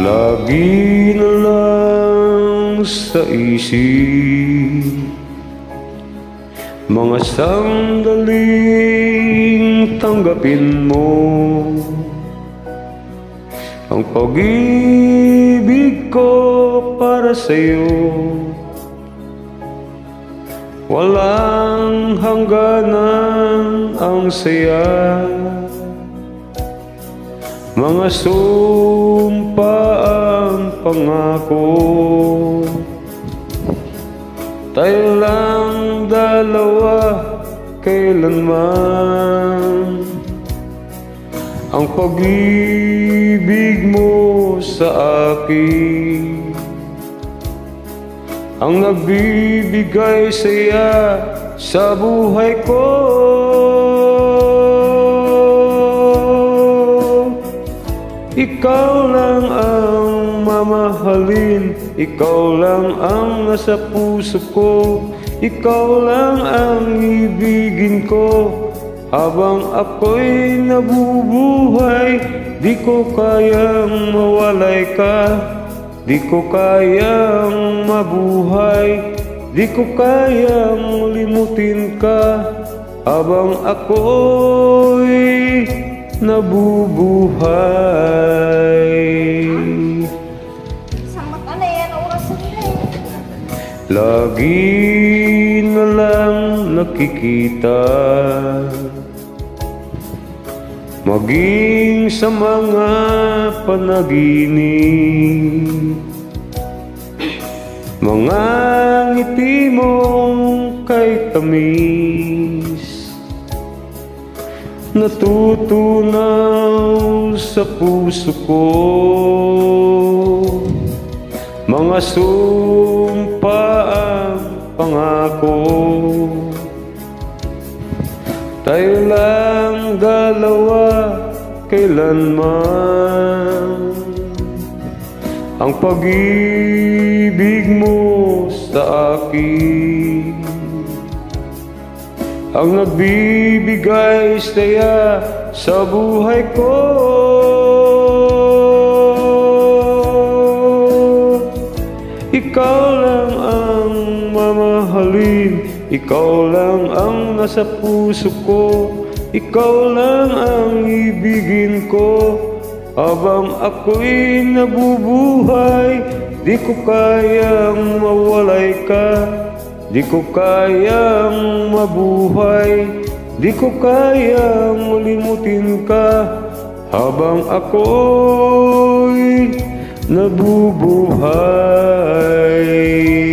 Lagi na lang sa isip mga sandaling tanggapin mo ang pag-ibig ko para sa'yo. Walang hangganan ang saya, mga sumpa ang pangako. Tayo lang dalawa kailanman, ang pag-ibig mo sa akin ang nagbibigay saya sa buhay ko. Ikaw lang ang mamahalin, ikaw lang ang nasa puso ko, ikaw lang ang ibigin ko. Habang ako'y nabubuhay, di ko kayang mawalay ka, di ko kayang mabuhay, di ko kayang limutin ka. Habang ako'y nabubuhay. Lagi na lang nakikita, maging sa mga panaginip, mga ngiti mong kay tamis, natutunaw sa puso ko. Mga sumpa ang pangako, tayo lang dalawa kailanman, ang pag-ibig mo sa akin ang nagbibigay saya sa buhay ko. Ikaw lang ang mamahalin, ikaw lang ang nasa puso ko, ikaw lang ang ibigin ko. Habang ako'y nabubuhay, di ko kayang mawalay ka, di ko kayang mabuhay, di ko kayang malimutin ka. Habang ako'y nabubuhay.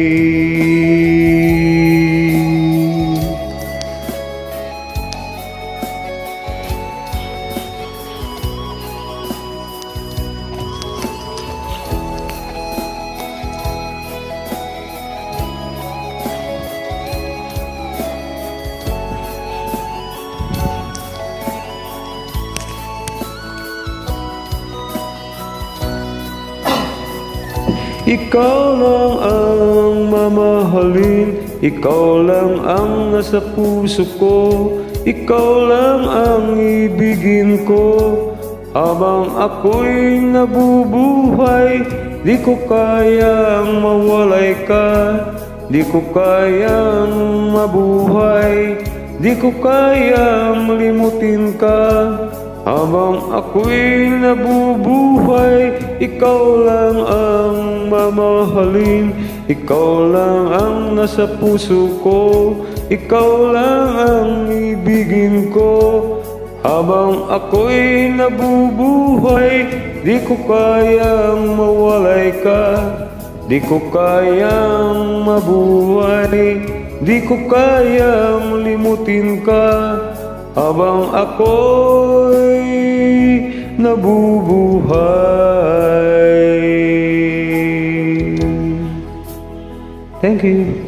Ikaw lang ang mamahalin, ikaw lang ang nasa puso ko, ikaw lang ang ibigin ko. Habang ako'y nabubuhay, di ko kayang mawalay ka, di ko kayang mabuhay, di ko kayang malimutin ka. Habang ako'y nabubuhay, ikaw lang ang mamahalin, ikaw lang ang nasa puso ko, ikaw lang ang ibigin ko. Habang ako'y nabubuhay, di ko kayang mawalay ka, di ko kayang mabuhay, di ko kayang limutin ka. Habang ako'y nabubuhay. Thank you.